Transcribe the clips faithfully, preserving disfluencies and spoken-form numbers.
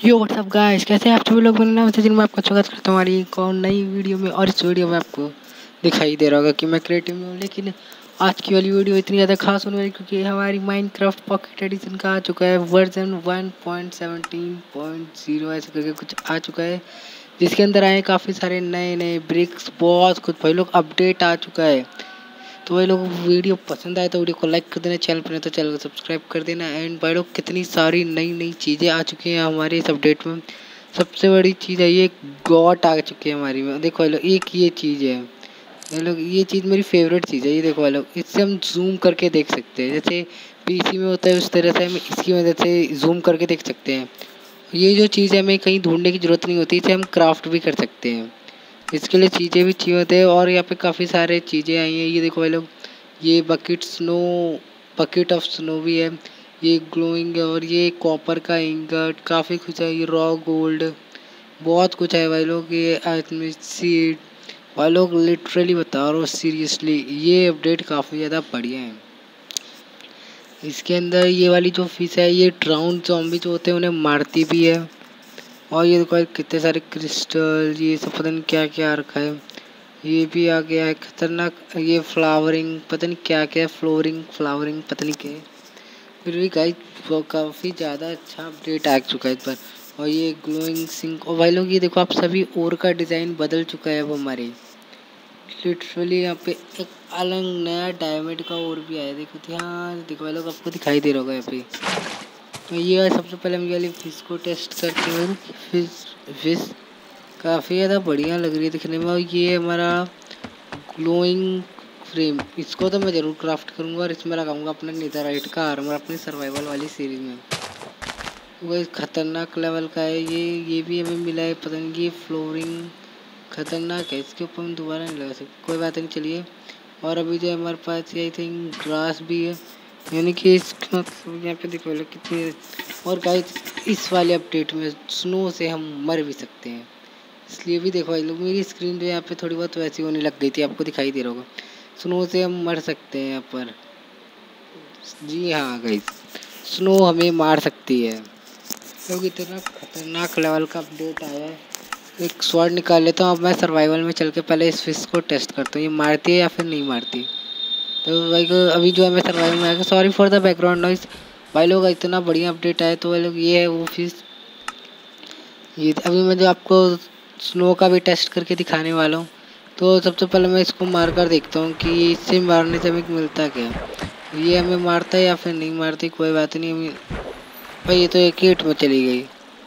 यो WhatsApp guys, कैसे हैं आप सभी लोग। मेरा नाम है सचिन, मैं आपका स्वागत करता हूँ हमारी एक और नई वीडियो में। और इस वीडियो में आपको दिखाई दे रहा होगा कि मैं क्रिएटिव में हूँ, लेकिन आज की वाली वीडियो इतनी ज़्यादा खास होने वाली क्योंकि हमारी माइनक्राफ्ट पॉकेट एडिशन का आ चुका है version one point seventeen point zero ऐसे करके कुछ आ चुका है, जिसके अंदर आए काफ़ी सारे नए नए ब्रिक्स, बहुत कुछ भाई लोग अपडेट आ चुका है। तो भाई लोग वीडियो पसंद आए तो वीडियो को लाइक कर देना, चैनल पर नहीं तो चैनल को सब्सक्राइब कर देना। एंड भाई लोग कितनी सारी नई नई चीज़ें आ चुकी हैं हमारे इस अपडेट में। सबसे बड़ी चीज़ है ये गॉट आ चुकी है हमारी में। देखो भाई लोग, एक ये चीज़ है भाई लोग, ये चीज़ मेरी फेवरेट चीज़ है। ये देखो भाई लोग, इससे हम जूम करके देख सकते हैं, जैसे पीसी में होता है उस तरह से हम इसकी मदद से जूम करके देख सकते हैं। ये जो चीज़ है हमें कहीं ढूंढने की ज़रूरत नहीं होती, इसे हम क्राफ्ट भी कर सकते हैं। इसके लिए चीज़ें भी चाहिए होते हैं और यहाँ पे काफ़ी सारे चीज़ें आई हैं। ये देखो भाई लोग, ये bucket snow bucket of snow भी है, ये ग्लोइंग है, और ये कॉपर का इंगट, काफ़ी कुछ है। ये रॉ गोल्ड, बहुत कुछ है भाई लोग। ये आर्टमिस सीड, भाई लोग लिटरली बता रहा हूँ सीरियसली, ये अपडेट काफ़ी ज़्यादा बढ़िया है। इसके अंदर ये वाली जो फिश है, ये ड्राउन ज़ॉम्बी जो होते हैं उन्हें मारती भी है। और ये देखो कितने सारे क्रिस्टल, ये सब पता नहीं क्या क्या रखा है। ये भी आ गया है खतरनाक, ये फ्लावरिंग पता नहीं क्या क्या है, फ्लोरिंग फ्लावरिंग पता नहीं क्या है। फिर भी गाइस काफ़ी ज़्यादा अच्छा अपडेट आ चुका है इस बार। और ये ग्लोइंग सिंक, और भाई लोग ये देखो आप सभी और का डिज़ाइन बदल चुका है अब हमारे। लिटरली यहाँ पे एक अलग नया डायमंड का और भी आया, देखो ध्यान देखो भाई लोग, आपको दिखाई दे रहा होगा यहाँ पे। तो ये सबसे पहले हम ये वाली फिश को टेस्ट करते हैं। फिश फिश काफ़ी ज़्यादा बढ़िया लग रही है दिखने में। और ये हमारा ग्लोइंग फ्रेम, इसको तो मैं ज़रूर क्राफ्ट करूँगा और इसमें लगाऊंगा अपना नेदरराइट का आर्मर अपनी सर्वाइवल वाली सीरीज में। वो खतरनाक लेवल का है ये ये भी हमें मिला है, पता नहीं ये फ्लोरिंग खतरनाक है, इसके ऊपर हम दोबारा नहीं लगा सकते, कोई बात नहीं चलिए। और अभी जो हमारे पास आई थिंक ग्रास भी है, यानी कि इस मतलब यहाँ पे देखो कितनी। और गाइस इस वाले अपडेट में स्नो से हम मर भी सकते हैं, इसलिए भी देखो भाई लोग मेरी स्क्रीन जो यहाँ पे थोड़ी बहुत वैसी होने लग गई थी, आपको दिखाई दे रहा होगा। स्नो से हम मर सकते हैं यहाँ पर, जी हाँ गाइस, स्नो हमें मार सकती है। लोग इतना खतरनाक लेवल का अपडेट आया है। एक स्वॉर्ड निकाल लेता हूँ अब मैं सर्वाइवल में चल के, पहले इस फिश को टेस्ट करता हूँ ये मारती है या फिर नहीं मारती। तो भाई को अभी जो है मैं सर्वाइवल में आएगा, sorry for the background noise. भाई लोग इतना बढ़िया अपडेट आया, तो भाई लोग ये है वो फिश। ये अभी मैं जो आपको स्नो का भी टेस्ट करके दिखाने वाला हूँ। तो सबसे पहले मैं इसको मार कर देखता हूँ कि इससे मारने से हमें मिलता क्या है, ये हमें मारता है या फिर नहीं मारती। कोई बात नहीं, हमें भाई ये तो एक हिट में चली गई,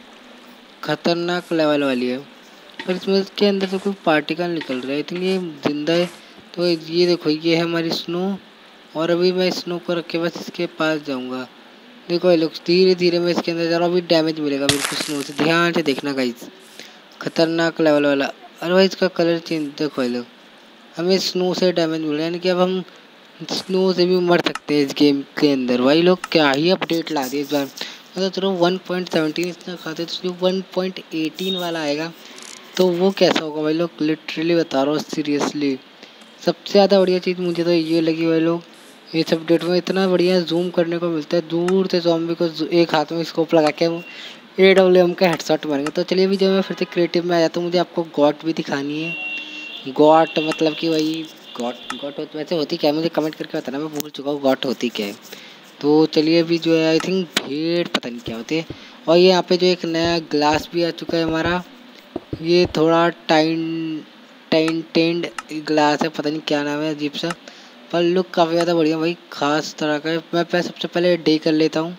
खतरनाक लेवल वाली है। पर इसमें इसके अंदर से कोई पार्टिकल निकल रहा है, इतनी ये जिंदा है। तो ये देखो ये है हमारी स्नो, और अभी मैं स्नो को रख के बस इसके पास जाऊँगा। देखो ये लोग धीरे धीरे मैं इसके अंदर जा रहा हूँ, अभी डैमेज मिलेगा बिल्कुल स्नो से, ध्यान से देखना गाइस, खतरनाक लेवल वाला। अरे भाई इसका कलर चेंज देखो ये लोग, हमें स्नो से डैमेज मिल रहा है, यानी कि अब हम स्नो से भी मर सकते हैं इस गेम के अंदर। भाई लोग क्या ही अपडेट ला दिए इस बार, मतलब चलो वन पॉइंट सेवनटीन इतना खाते तो जो वन पॉइंट एटीन वाला आएगा तो वो कैसा होगा भाई लोग, लिटरली बता रहा हूँ सीरियसली। सबसे ज़्यादा बढ़िया चीज़ मुझे तो ये लगी भाई लोग, इस अपडेट में इतना बढ़िया जूम करने को मिलता है, दूर से ज़ॉम्बी को एक हाथ में स्कोप लगा के हम ए डब्ल्यू एम का हेडशॉट मारेंगे। तो चलिए अभी जब मैं फिर से क्रिएटिव में आया तो मुझे आपको गॉट भी दिखानी है। गॉट मतलब कि वही गॉट गॉट होती वैसे होती क्या है, मुझे कमेंट करके बताना, मैं भूल चुका हूँ गॉट होती क्या है। तो चलिए अभी जो है आई थिंक भेड़ पता नहीं क्या होती है। और ये यहाँ पे जो एक नया ग्लास भी आ चुका है हमारा, ये थोड़ा टाइन टाइन टेंड ग्लास है, पता नहीं क्या नाम है अजीब सा, पर लुक काफ़ी ज़्यादा बढ़िया भाई, खास तरह का है। मैं पे सबसे पहले डे कर लेता हूँ,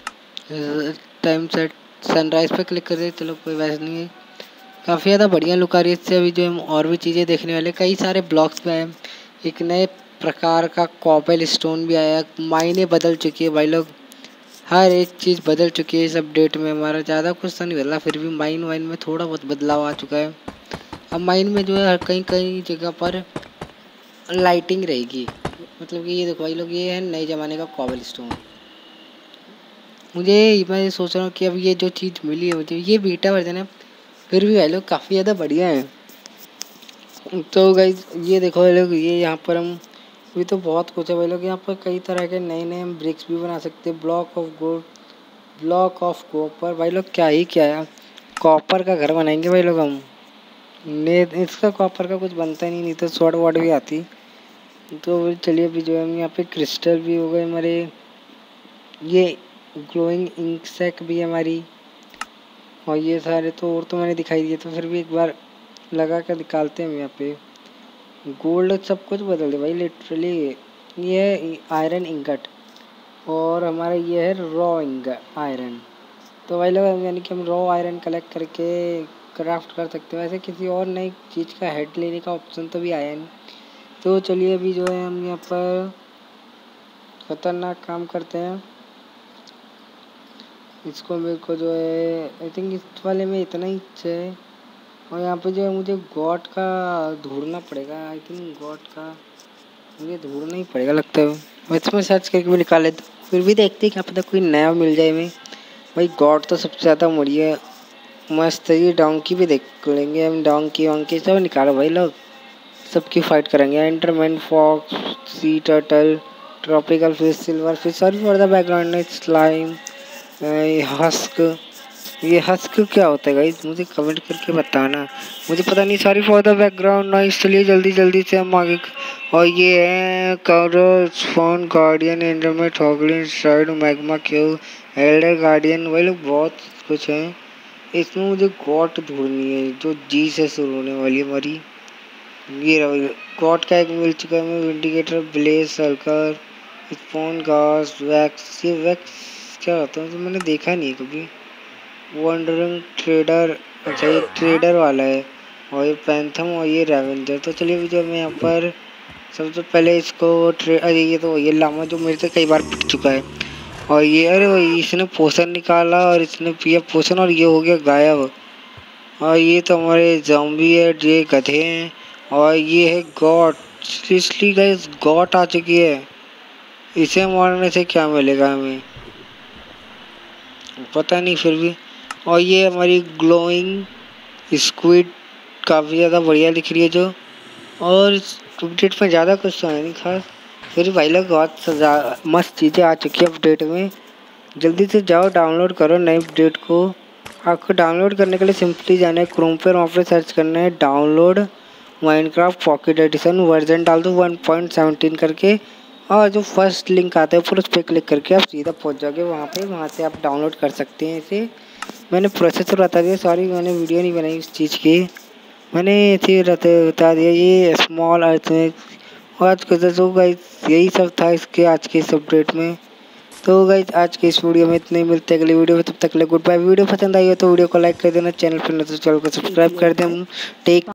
टाइम सेट सनराइज़ पे क्लिक कर दे, चलो कोई वैसे नहीं है, काफ़ी ज़्यादा बढ़िया लुक आ रही है इससे। अभी जो हम और भी चीज़ें देखने वाले, कई सारे ब्लॉक्स भी आए, एक नए प्रकार का कॉपल स्टोन भी आया, मायने बदल चुकी है भाई लोग, हर एक चीज़ बदल चुकी है इस अपडेट में। हमारा ज़्यादा कुछ तो नहीं बदला, फिर भी माइन वाइन में थोड़ा बहुत बदलाव आ चुका है। अब माइन में जो है कहीं कहीं जगह पर लाइटिंग रहेगी, मतलब कि ये देखो भाई लोग, ये है नए ज़माने का कॉबल स्टोन। मुझे मैं सोच रहा हूँ कि अब ये जो चीज़ मिली है मुझे, ये बीटा वर्जन है, फिर भी भाई लोग काफ़ी ज़्यादा बढ़िया है। तो गाइस ये देखो भाई लोग, ये यहाँ पर हम अभी तो बहुत कुछ है भाई लोग, यहाँ पर कई तरह के नए नए हम ब्रिक्स भी बना सकते हैं, block of gold block of copper. भाई लोग क्या ही क्या है, कॉपर का घर बनाएंगे भाई लोग हम। ने इसका कॉपर का कुछ बनता नहीं, नहीं तो स्वॉर्ड वॉर्ड भी आती। तो चलिए अभी जो है हम यहाँ पे क्रिस्टल भी हो गए हमारे, ये ग्लोइंग इंक सेक भी हमारी, और ये सारे तो और तो मैंने दिखाई दिए, तो फिर भी एक बार लगा कर निकालते हैं हम यहाँ पे। गोल्ड सब कुछ बदल दे भाई लिटरली। ये है आयरन इंगट और हमारा ये है रॉ इंगट आयरन। तो भाई लोग यानी कि हम रॉ आयरन कलेक्ट करके क्राफ्ट कर सकते हैं। वैसे किसी और नई चीज़ का हेड लेने का ऑप्शन तो भी आया नहीं। तो चलिए अभी जो है हम यहाँ पर खतरनाक काम करते हैं। इसको मेरे को जो है आई थिंक इस वाले में इतना ही है, और यहाँ पे जो है मुझे गॉड का ढूंढना पड़ेगा। आई थिंक गॉड का मुझे ढूंढना ही पड़ेगा लगता है। मैं इसमें सर्च करके भी निकाल लेता हूँ, फिर भी देखते क्या पता कोई नया मिल जाए। मैं भाई गॉड तो सबसे ज़्यादा बढ़िया मस्त है। ये डोंकी भी देख लेंगे हम, डोंकी वोंकी सब निकालो भाई लोग, सबकी फाइट करेंगे। Enderman, fox, sea turtle, tropical fish, silver fish, sorry for the background, slime, husk. ये हस्क क्या होता है गाइस, मुझे कमेंट करके बताना, मुझे पता नहीं। Sorry for the background noise. चलिए जल्दी जल्दी से हम आगे। और ये है कवरस फोन गार्डियन, एंडरमेट, हॉगलिन, साइड, मैग्मा क्यू, एल्डर गार्डियन। वही लोग बहुत कुछ है इसमें। मुझे गॉट ढूंढनी है जो जी से शुरू होने वाली है हमारी। ये गॉट का एक मिल चुका है, इंडिकेटर, ब्लेज, सर्कल, स्पोन, गास, वैक्स। ये वैक्स क्या होता है तो मैंने देखा नहीं है कभी। वंडरिंग ट्रेडर, अच्छा ये ट्रेडर वाला है। और ये पैंथम और ये रेवेंजर। तो चलिए जो मैं यहाँ पर सबसे पहले इसको ट्रे अरे ये तो ये लामा जो मेरे से कई बार पिट चुका है। और ये अरे वही इसने पोषण निकाला और इसने पिया पोषण और ये हो गया गायब। और ये तो हमारे ज़ॉम्बी है, ये गधे हैं। और ये है गॉड, सीरियसली गाइस गॉड आ चुकी है। इसे मारने से क्या मिलेगा हमें पता नहीं फिर भी। और ये हमारी ग्लोइंग स्क्विड काफ़ी ज़्यादा बढ़िया दिख रही है जो। और इस अपडेट में ज़्यादा कुछ तो है नहीं खास, फिर भाई लोग बहुत मस्त चीज़ें आ चुकी है अपडेट में। जल्दी से जाओ डाउनलोड करो नए अपडेट को। आपको डाउनलोड करने के लिए सिंपली जाना है क्रोम पर, वहाँ पर सर्च करना है download Minecraft pocket edition, version डाल दो वन पॉइंट सेवनटीन करके, और जो फर्स्ट लिंक आता है फिर उस पर क्लिक करके आप सीधा पहुंच जाओगे वहाँ पे। वहाँ से आप डाउनलोड कर सकते हैं इसे। मैंने प्रोसेसर बता दिया, सॉरी मैंने वीडियो नहीं बनाई इस चीज़ की, मैंने इसे बता दिया। ये स्मॉल अर्थ में आज के तो गाइस यही सब था इसके आज के इस अपडेट में। तो गाइस आज के इस वीडियो में इतने ही, मिलते हैं अगले वीडियो में, तब तक के लिए गुड बाय। वीडियो पसंद आई हो तो वीडियो को लाइक कर देना, चैनल पर न तो चैनल को सब्सक्राइब कर दें। टेक